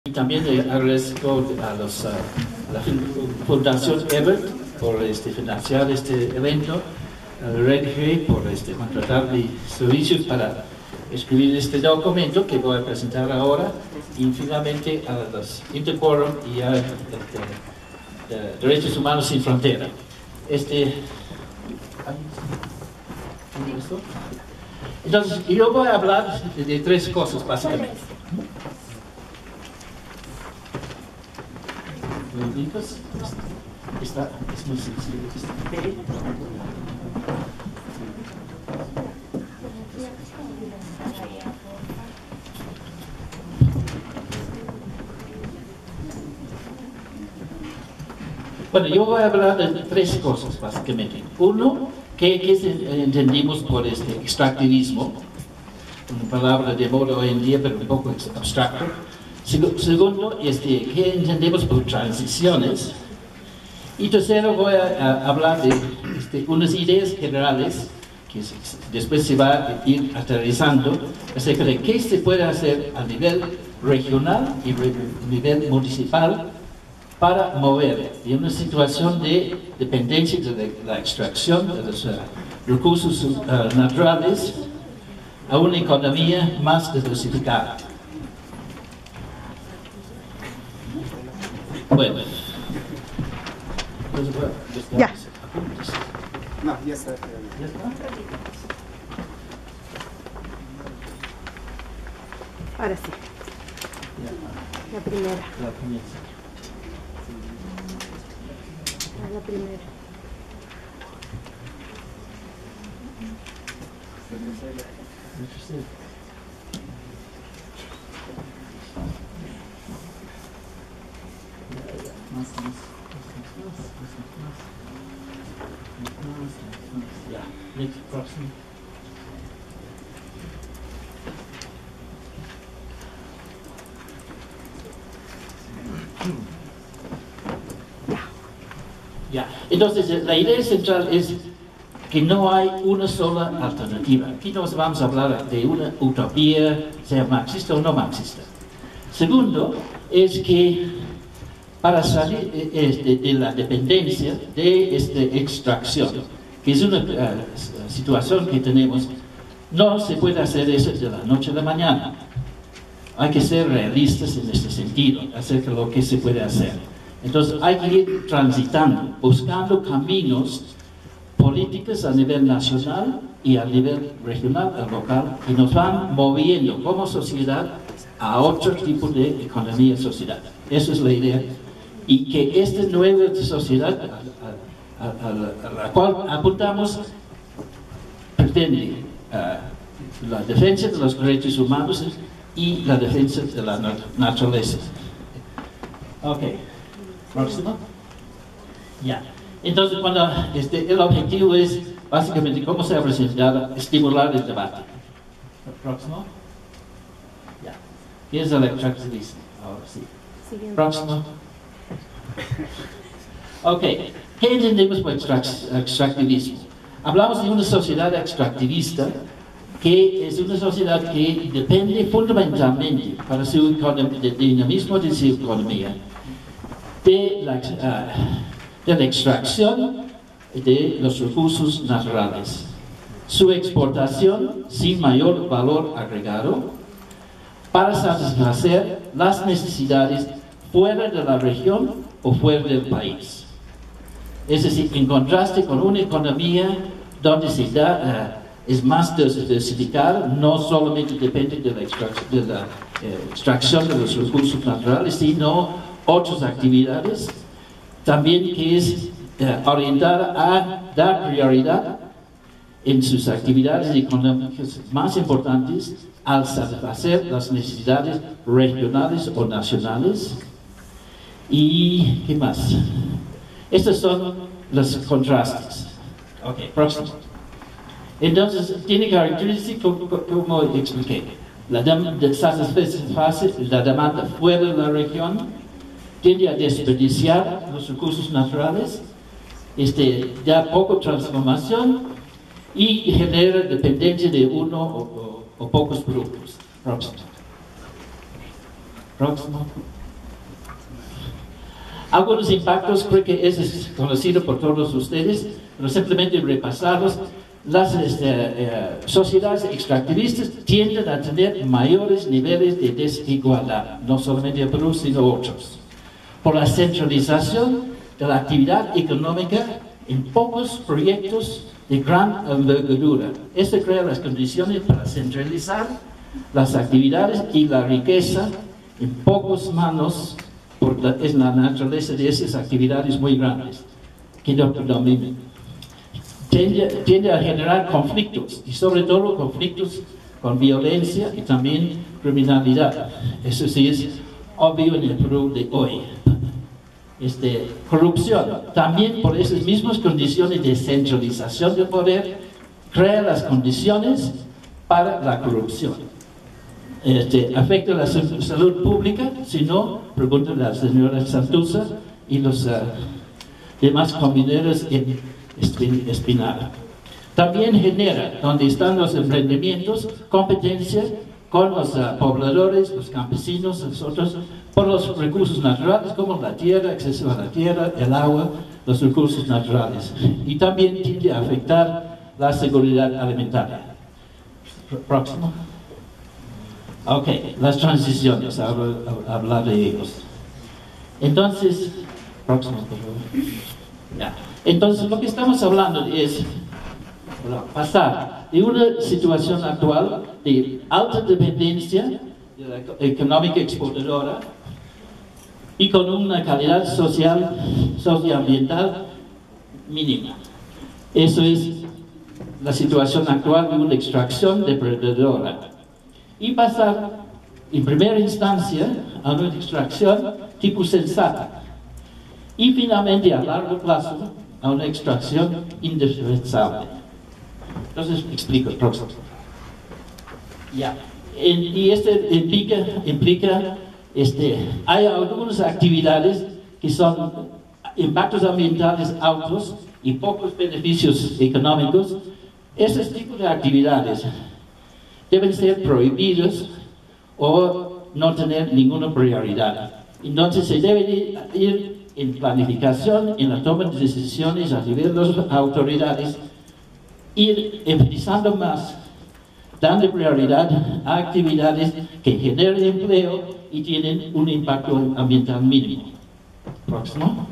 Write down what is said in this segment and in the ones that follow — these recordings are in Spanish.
Y también le agradezco a la Fundación Ebert por financiar este evento, a RedHay por contratar mis servicios para escribir este documento que voy a presentar ahora, y finalmente a los Interquorum y a Derechos Humanos Sin Frontera. Entonces, yo voy a hablar de tres cosas básicamente. Es muy sencillo. Bueno, yo voy a hablar de tres cosas básicamente. Uno, ¿qué entendimos por extractivismo? Una palabra de moda hoy en día, pero un poco abstracto. Segundo, ¿qué entendemos por transiciones? Y tercero, voy a hablar de unas ideas generales que después se va a ir aterrizando acerca de qué se puede hacer a nivel regional y a nivel municipal para mover de una situación de dependencia de la extracción de los recursos naturales a una economía más diversificada. Bueno. Ya. No, ya está. ¿Ya está? Ahora sí, Ya. la primera. La primera. La primera. Yeah, next próximo. Ya, entonces la idea central es que no hay una sola alternativa. Aquí nos vamos a hablar de una utopía, sea marxista o no marxista. Segundo, es que para salir de la dependencia de esta extracción, que es una situación que tenemos, no se puede hacer eso de la noche a la mañana. Hay que ser realistas en este sentido, acerca de lo que se puede hacer. Entonces hay que ir transitando, buscando caminos políticos a nivel nacional y a nivel regional, local, que nos van moviendo como sociedad a otro tipo de economía y sociedad. Esa es la idea. Y que esta nueva sociedad a la cual apuntamos pretende la defensa de los derechos humanos y la defensa de la naturaleza. Ok, próximo. Ya. Entonces, cuando el objetivo es básicamente, como se ha presentado, estimular el debate. Próximo. Ya. ¿Qué es el extractivismo? Ahora sí. Siguiente. Próximo. Ok, ¿qué entendemos por extractivismo? Hablamos de una sociedad extractivista que es una sociedad que depende fundamentalmente para su del dinamismo de su economía de la extracción de los recursos naturales, su exportación sin mayor valor agregado para satisfacer las necesidades fuera de la región o fuera del país. Es decir, en contraste con una economía donde es más diversificada, no solamente depende de la extracción de los recursos naturales, sino otras actividades, también que es orientada a dar prioridad en sus actividades económicas más importantes al satisfacer las necesidades regionales o nacionales. ¿Y qué más? Estos son los contrastes. Ok, próximo. Entonces, tiene características como expliqué. Satisface la demanda fuera de la región, tiende a desperdiciar los recursos naturales, da poca transformación y genera dependencia de uno o pocos productos. Próximo. Próximo. Algunos impactos, creo que eso es conocido por todos ustedes, pero simplemente repasarlos. Las sociedades extractivistas tienden a tener mayores niveles de desigualdad, no solamente en Perú, sino otros, por la centralización de la actividad económica en pocos proyectos de gran envergadura. Esto crea las condiciones para centralizar las actividades y la riqueza en pocas manos, porque es la naturaleza de esas actividades muy grandes que dominan. Tiende a generar conflictos, y sobre todo conflictos con violencia y también criminalidad. Eso sí es obvio en el Perú de hoy. Corrupción, también por esas mismas condiciones de centralización del poder, crea las condiciones para la corrupción. Afecta la salud pública, si no, pregunta la señora Santuza y los demás compañeros en Espinal. También genera, donde están los emprendimientos, competencia con los pobladores, los campesinos, nosotros, por los recursos naturales como la tierra, acceso a la tierra, el agua, los recursos naturales. Y también tiende a afectar la seguridad alimentaria. Próximo. Ok, las transiciones, hablar de ellos. Entonces, próximo, por favor. Ya. Entonces, lo que estamos hablando es pasar de una situación actual de alta dependencia de la económica exportadora y con una calidad socioambiental mínima. Eso es la situación actual de una extracción depredadora. Y pasar, en primera instancia, a una extracción tipo sensata. Y finalmente, a largo plazo, a una extracción indispensable. Entonces, explico el próximo. Ya. Y implica hay algunas actividades que son impactos ambientales altos y pocos beneficios económicos. Esos tipos de actividades deben ser prohibidos o no tener ninguna prioridad. Entonces se debe ir en planificación, en la toma de decisiones a nivel de las autoridades, ir enfatizando más, dando prioridad a actividades que generen empleo y tienen un impacto ambiental mínimo. Próximo.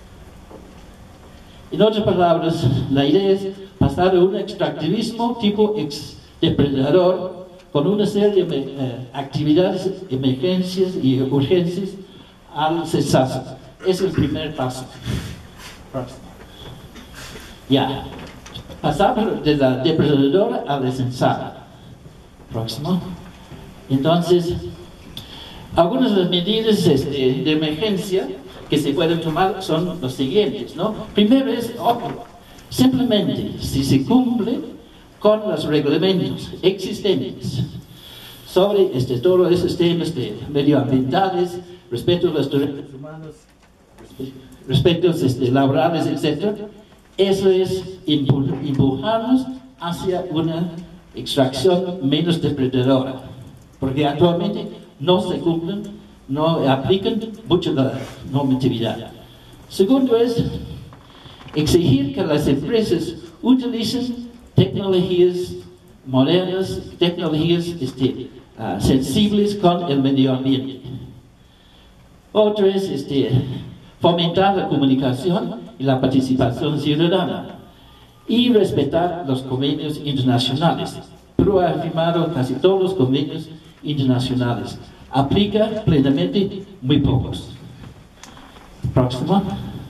En otras palabras, la idea es pasar de un extractivismo tipo depredador con una serie de actividades, emergencias y urgencias al cesazo. Ese es el primer paso. Próximo. Ya. Pasar de la depredadora a la sensata. Próximo. Entonces, algunas de las medidas de emergencia que se pueden tomar son los siguientes, ¿no? Primero es, simplemente, si se cumple con los reglamentos existentes sobre todos esos temas medioambientales, respeto a los derechos humanos, respetos laborales, etc., eso es empujarnos hacia una extracción menos depredadora, porque actualmente no se cumplen, no aplican mucho la normatividad. Segundo es exigir que las empresas utilicen tecnologías modernas, tecnologías sensibles con el medio ambiente. Otro es fomentar la comunicación y la participación ciudadana y respetar los convenios internacionales. Perú ha firmado casi todos los convenios internacionales. Aplica plenamente muy pocos. Próximo.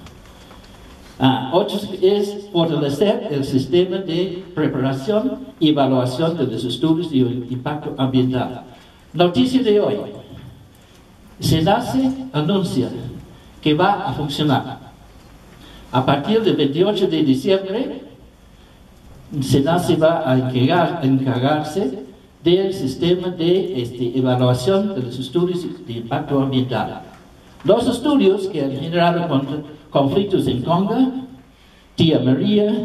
Otro es fortalecer el sistema de preparación y evaluación de los estudios de impacto ambiental. Noticia de hoy. SENACE anuncia que va a funcionar. A partir del 28 de diciembre, SENACE va a encargarse del sistema de evaluación de los estudios de impacto ambiental. Los estudios que han generado conflictos en Conga, Tía María,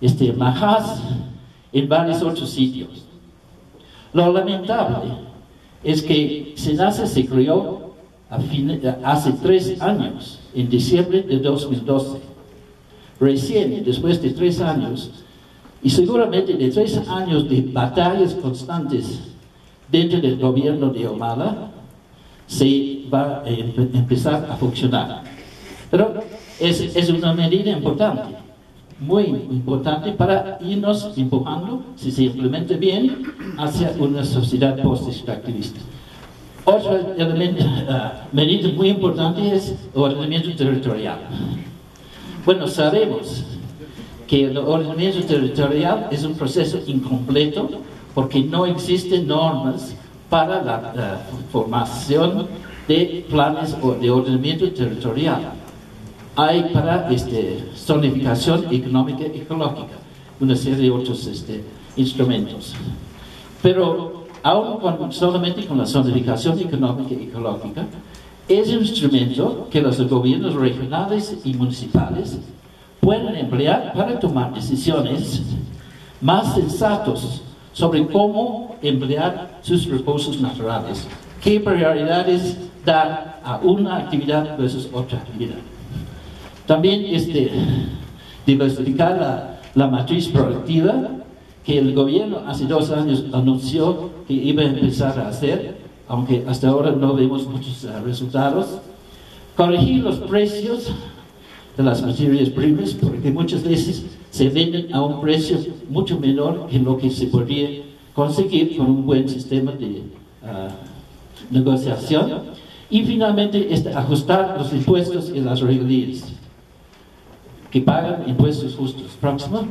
Majas, en varios otros sitios. Lo lamentable es que SENACE se creó hace 3 años, en diciembre de 2012. Recién, después de 3 años, y seguramente de 3 años de batallas constantes dentro del gobierno de Humala, se va a empezar a funcionar. Pero es una medida importante, muy importante para irnos empujando, si se implementa bien, hacia una sociedad post-extractivista. Otro elemento, medida muy importante es el ordenamiento territorial. Bueno, sabemos que el ordenamiento territorial es un proceso incompleto porque no existen normas para la formación de planes de ordenamiento territorial. Hay para zonificación económica y ecológica, una serie de otros instrumentos. Pero aún solamente con la zonificación económica y ecológica, es un instrumento que los gobiernos regionales y municipales pueden emplear para tomar decisiones más sensatas sobre cómo emplear sus recursos naturales, qué prioridades dar a una actividad versus otra actividad. También diversificar la matriz productiva, que el gobierno hace 2 años anunció que iba a empezar a hacer, aunque hasta ahora no vemos muchos resultados. Corregir los precios de las materias primas, porque muchas veces se venden a un precio mucho menor que lo que se podría conseguir con un buen sistema de negociación. Y finalmente, ajustar los impuestos y las regalías, que pagan impuestos justos. Próximo.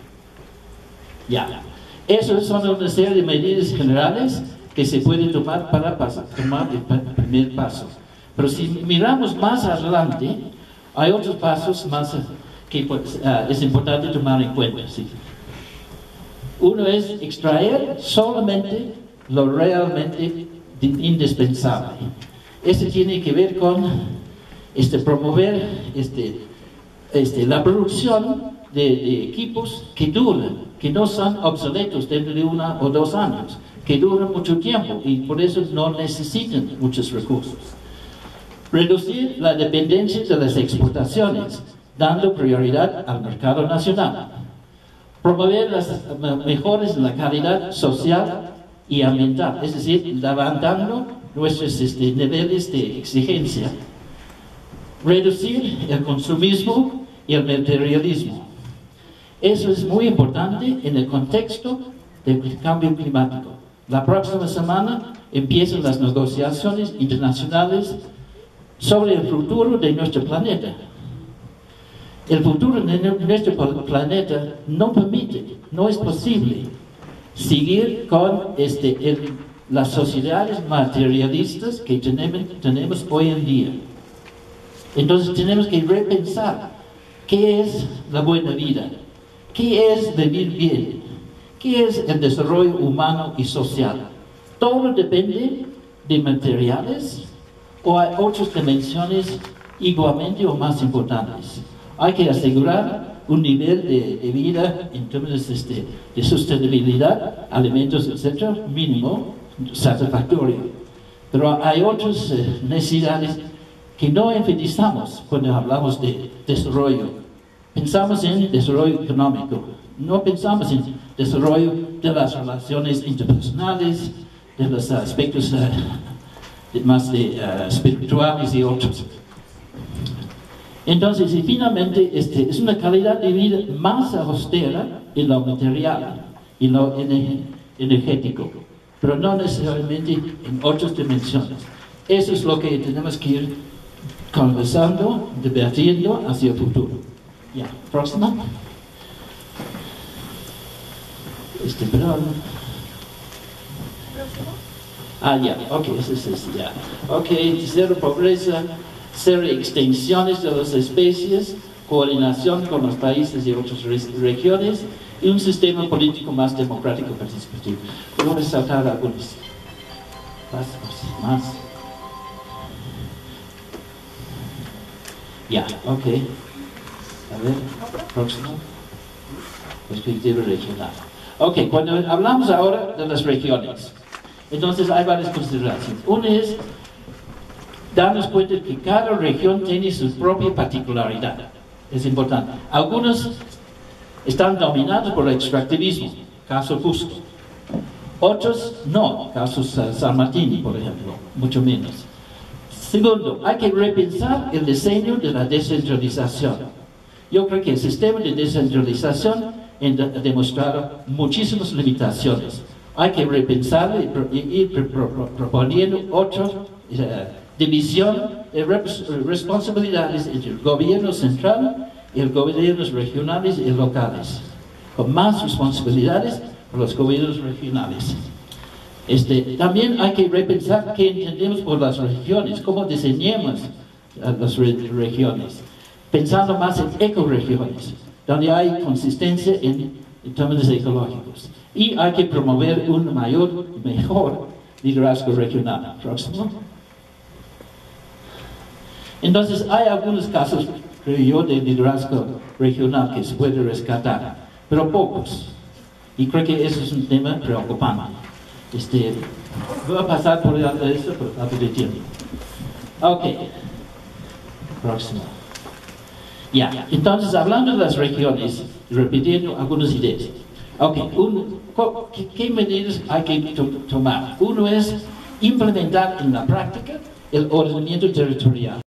Ya. Esas son una serie de medidas generales que se pueden tomar para tomar el primer paso. Pero si miramos más adelante, hay otros pasos más que es importante tomar en cuenta. ¿Sí? Uno es extraer solamente lo realmente indispensable. Este tiene que ver con promover la producción de equipos que duran, que no son obsoletos dentro de 1 o 2 años, que duran mucho tiempo y por eso no necesitan muchos recursos. Reducir la dependencia de las exportaciones, dando prioridad al mercado nacional. Promover las mejoras en la calidad social y ambiental, es decir, levantando nuestros niveles de exigencia. Reducir el consumismo y el materialismo. Eso es muy importante en el contexto del cambio climático. La próxima semana empiezan las negociaciones internacionales sobre el futuro de nuestro planeta. El futuro de nuestro planeta no permite, no es posible seguir con las sociedades materialistas que tenemos hoy en día. Entonces tenemos que repensar qué es la buena vida, qué es vivir bien, qué es el desarrollo humano y social. Todo depende de materiales o hay otras dimensiones igualmente o más importantes. Hay que asegurar un nivel de vida en términos de sostenibilidad, alimentos, etc., mínimo, satisfactorio. Pero hay otras necesidades que no enfatizamos cuando hablamos de desarrollo. Pensamos en desarrollo económico, no pensamos en desarrollo de las relaciones interpersonales, de los aspectos más espirituales y otros. Entonces, y finalmente, es una calidad de vida más austera en lo material y en lo energético, pero no necesariamente en otras dimensiones. Eso es lo que tenemos que ir conversando, debatiendo hacia el futuro. Ya, próxima. Perdón. Ya, ok, eso es ya. Ok, cero pobreza, cero extensiones de las especies, coordinación con los países y otras regiones y un sistema político más democrático participativo. Voy a resaltar algunos. Más. Ya, ok. A ver, próximo. Perspectiva regional. Ok, cuando hablamos ahora de las regiones, Entonces hay varias consideraciones. Una es darnos cuenta que cada región tiene su propia particularidad. Es importante. Algunos están dominados por el extractivismo, caso Cusco. Otros no, caso San Martín, por ejemplo, mucho menos. Segundo, hay que repensar el diseño de la descentralización. Yo creo que el sistema de descentralización ha demostrado muchísimas limitaciones. Hay que repensarlo y ir proponiendo otra división de responsabilidades entre el gobierno central y los gobiernos regionales y locales, con más responsabilidades para los gobiernos regionales. También hay que repensar qué entendemos por las regiones, cómo diseñamos las regiones, pensando más en ecoregiones, donde hay consistencia en términos ecológicos. Y hay que promover un mejor liderazgo regional. Próximo. Entonces, hay algunos casos, creo yo, de liderazgo regional que se puede rescatar, pero pocos. Y creo que eso es un tema preocupante. Voy a pasar por eso por falta de tiempo. Ok. Próximo. Ya. Entonces, hablando de las regiones, repitiendo algunas ideas. Ok. ¿Qué medidas hay que tomar? Uno es implementar en la práctica el ordenamiento territorial.